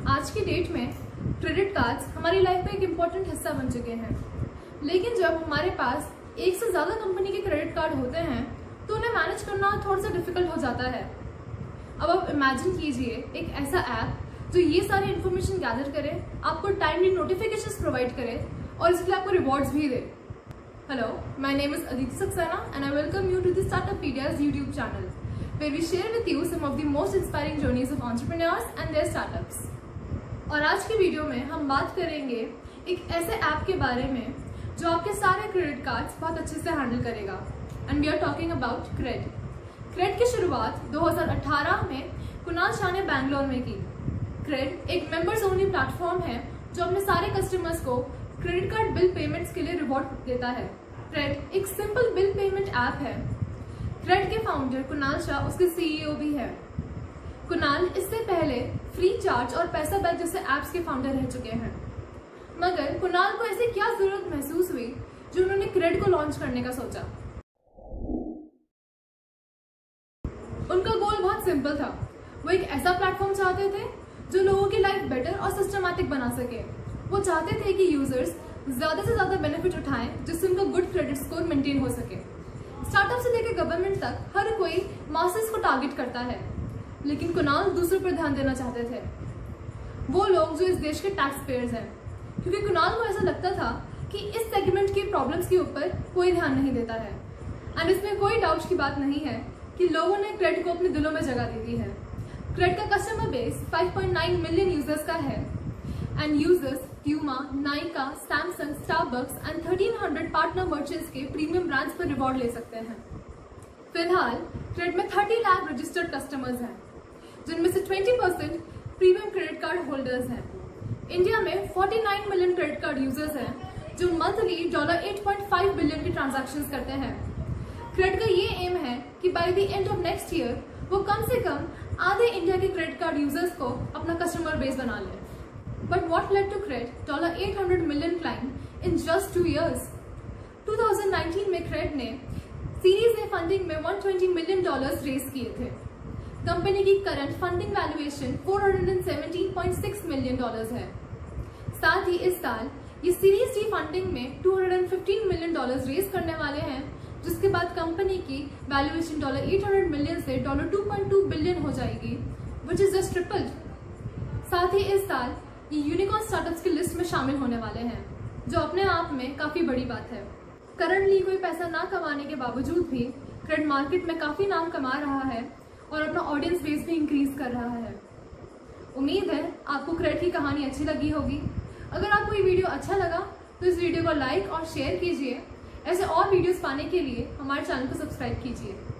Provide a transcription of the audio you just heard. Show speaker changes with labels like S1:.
S1: आज की डेट में क्रेडिट कार्ड्स हमारी लाइफ में एक इम्पोर्टेंट हिस्सा बन चुके हैं। लेकिन जब हमारे पास एक से ज़्यादा कंपनी के क्रेडिट कार्ड होते हैं तो उन्हें मैनेज करना थोड़ा सा डिफिकल्ट हो जाता है। अब आप इमेजिन कीजिए एक ऐसा ऐप जो ये सारी इन्फॉर्मेशन गैदर करे, आपको टाइमली नोटिफिकेशंस प्रोवाइड करे और इसके लिए आपको रिवॉर्ड्स भी दे। Hello, my name is Aditi Saxena and I welcome you to the Startuppedia's YouTube channel, where we share with you some of the most inspiring journeys of entrepreneurs and their startups. और आज की video में हम बात करेंगे एक ऐसे app के बारे में जो आपके सारे क्रेडिट कार्ड्स बहुत अच्छे से हैंडल करेगा। And we are talking about CRED. CRED की शुरुआत 2018 में कुणाल शाह ने बैंगलोर में की। क्रेड एक मेंबर्स ओनली प्लेटफॉर्म है जो अपने सारे कस्टमर्स को क्रेडिट कार्ड बिल पेमेंट्स के लिए रिवॉर्ड देता है। क्रेड एक सिंपल बिल पेमेंट ऐप है। क्रेड के फाउंडर कुणाल शाह उसके सीईओ भी है। कुणाल इससे पहले फ्री चार्ज और पैसा बैक जैसे ऐप्स के फाउंडर रह चुके हैं, मगर कुणाल को ऐसी क्या जरूरत महसूस हुई जो उन्होंने क्रेड को लॉन्च करने का सोचा। उनका गोल बहुत सिंपल था। वो एक ऐसा प्लेटफॉर्म चाहते थे जो लोगों की लाइफ बेटर और सिस्टमैटिक बना सके। वो चाहते थे कि यूजर्स ज्यादा से ज्यादा बेनिफिट उठाएं जिससे उनका गुड क्रेडिट स्कोर मेंटेन हो सके। स्टार्टअप से लेकर गवर्नमेंट तक हर कोई मासेस को टारगेट करता है, लेकिन कुणाल दूसरों पर ध्यान देना चाहते थे, वो लोग जो इस देश के टैक्स पेयर्स हैं, क्योंकि कुणाल को ऐसा लगता था कि इस सेगमेंट की प्रॉब्लम्स के ऊपर कोई ध्यान नहीं देता है। एंड इसमें कोई डाउट की बात नहीं है कि लोगों ने क्रेड को अपने दिलों में जगह दे दी है। क्रेड का कस्टमर बेस 5.9 मिलियन यूजर्स का है and users Puma, Nykaa, Samsung, Starbucks and 1300 partner merchants के प्रीमियम ब्रांड्स पर रिवॉर्ड ले सकते हैं। फिलहाल क्रेड में 30 लाख रजिस्टर्ड कस्टमर्स हैं, जिनमें से 20% प्रीमियम क्रेडिट कार्ड होल्डर्स हैं। इंडिया में 49 मिलियन क्रेडिट कार्ड यूजर्स हैं जो मंथली $8.5 बिलियन की ट्रांजैक्शंस करते हैं। क्रेड का ये एम है कि by the end of next year वो कम से कम आधे इंडिया के क्रेडिट कार्ड यूजर्स को अपना कस्टमर बेस बना ले। But what led to CRED $800 million climb in just 2 years? 2019 में क्रेड ने सीरीज ए फंडिंग में $120 मिलियन रेज किए थे। कंपनी की करंट फंडिंग वैल्यूएशन $417.6 मिलियन है। साथ ही इस साल ये सीरीज डी फंडिंग में $215 मिलियन रेज करने वाले हैं, जिसके बाद कंपनी की वैल्यूएशन $800 मिलियन से $2.2 बिलियन हो जाएगी, विच इज जस्ट ट्रिपल्ड। साथ ही इस साल ये यूनिकॉर्न स्टार्टअप्स की लिस्ट में शामिल होने वाले हैं, जो अपने आप में काफी बड़ी बात है। करंटली कोई पैसा ना कमाने के बावजूद भी क्रेड मार्केट में काफी नाम कमा रहा है और अपना ऑडियंस बेस भी इंक्रीज कर रहा है। उम्मीद है आपको क्रेड की कहानी अच्छी लगी होगी। अगर आपको ये वीडियो अच्छा लगा तो इस वीडियो को लाइक और शेयर कीजिए। ऐसे और वीडियोस पाने के लिए हमारे चैनल को सब्सक्राइब कीजिए।